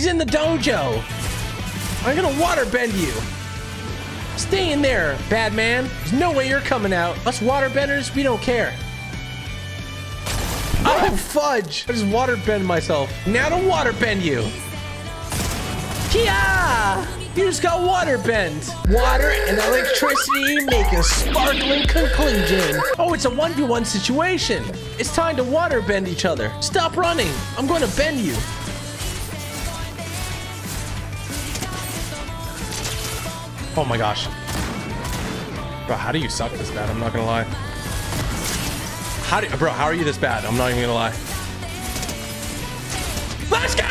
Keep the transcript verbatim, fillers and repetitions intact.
He's in the dojo. I'm gonna waterbend you. Stay in there, bad man. There's no way you're coming out. Us waterbenders, we don't care. Oh, fudge. I just waterbend myself. Now to waterbend you. Kia! You just got waterbend. Water and electricity make a sparkling conclusion. Oh, it's a one v one situation. It's time to waterbend each other. Stop running. I'm going to bend you. Oh my gosh. Bro, how do you suck this bad? I'm not gonna lie. How do, bro, how are you this bad? I'm not even gonna lie. Let's go!